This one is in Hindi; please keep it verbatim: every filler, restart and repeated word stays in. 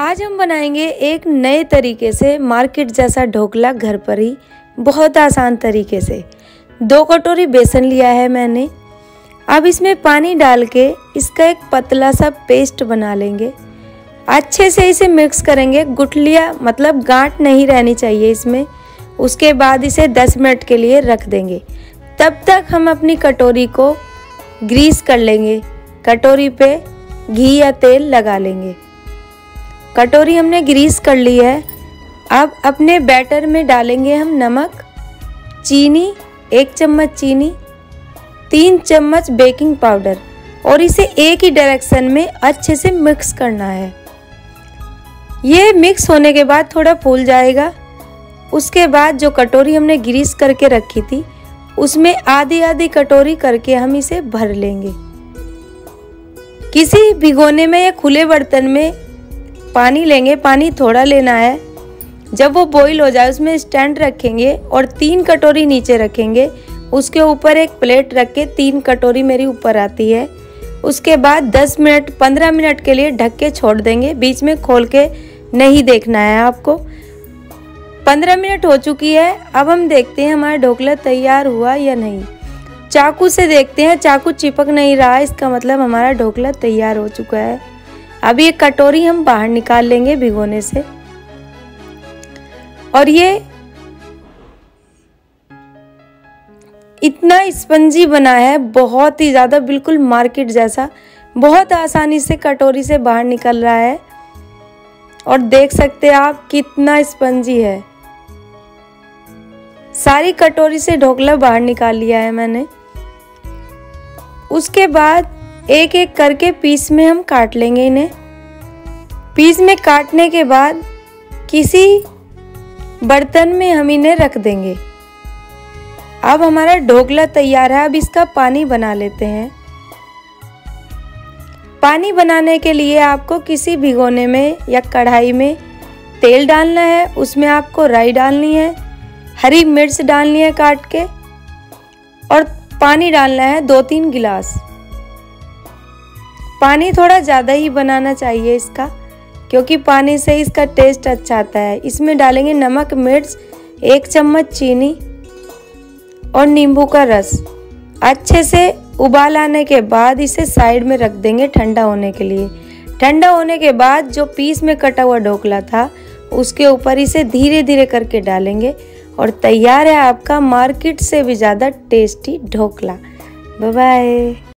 आज हम बनाएंगे एक नए तरीके से मार्केट जैसा ढोकला घर पर ही, बहुत आसान तरीके से। दो कटोरी बेसन लिया है मैंने। अब इसमें पानी डाल के इसका एक पतला सा पेस्ट बना लेंगे। अच्छे से इसे मिक्स करेंगे, गुठलियाँ मतलब गांठ नहीं रहनी चाहिए इसमें। उसके बाद इसे दस मिनट के लिए रख देंगे। तब तक हम अपनी कटोरी को ग्रीस कर लेंगे। कटोरी पे घी या तेल लगा लेंगे। कटोरी हमने ग्रीस कर ली है। अब अपने बैटर में डालेंगे हम नमक, चीनी, एक चम्मच चीनी, तीन चम्मच बेकिंग पाउडर और इसे एक ही डायरेक्शन में अच्छे से मिक्स करना है। ये मिक्स होने के बाद थोड़ा फूल जाएगा। उसके बाद जो कटोरी हमने ग्रीस करके रखी थी उसमें आधी आधी कटोरी करके हम इसे भर लेंगे। किसी भिगोने में या खुले बर्तन में पानी लेंगे, पानी थोड़ा लेना है। जब वो बॉईल हो जाए उसमें स्टैंड रखेंगे और तीन कटोरी नीचे रखेंगे। उसके ऊपर एक प्लेट रख के तीन कटोरी मेरी ऊपर आती है। उसके बाद दस मिनट पंद्रह मिनट के लिए ढक के छोड़ देंगे। बीच में खोल के नहीं देखना है आपको। पंद्रह मिनट हो चुकी है। अब हम देखते हैं हमारा ढोकला तैयार हुआ या नहीं। चाकू से देखते हैं, चाकू चिपक नहीं रहा, इसका मतलब हमारा ढोकला तैयार हो चुका है। अब ये कटोरी हम बाहर निकाल लेंगे भिगोने से। और ये इतना स्पंजी बना है, बहुत ही ज़्यादा, बिल्कुल मार्केट जैसा। बहुत आसानी से कटोरी से बाहर निकल रहा है और देख सकते हैं आप कितना स्पंजी है। सारी कटोरी से ढोकला बाहर निकाल लिया है मैंने। उसके बाद एक एक करके पीस में हम काट लेंगे इन्हें। पीस में काटने के बाद किसी बर्तन में हम इन्हें रख देंगे। अब हमारा ढोकला तैयार है। अब इसका पानी बना लेते हैं। पानी बनाने के लिए आपको किसी भिगोने में या कढ़ाई में तेल डालना है। उसमें आपको राई डालनी है, हरी मिर्च डालनी है काट के, और पानी डालना है दो तीन गिलास। पानी थोड़ा ज़्यादा ही बनाना चाहिए इसका, क्योंकि पानी से इसका टेस्ट अच्छा आता है। इसमें डालेंगे नमक, मिर्च, एक चम्मच चीनी और नींबू का रस। अच्छे से उबाल आने के बाद इसे साइड में रख देंगे ठंडा होने के लिए। ठंडा होने के बाद जो पीस में कटा हुआ ढोकला था उसके ऊपर इसे धीरे धीरे करके डालेंगे और तैयार है आपका मार्केट से भी ज़्यादा टेस्टी ढोकला। Bye bye.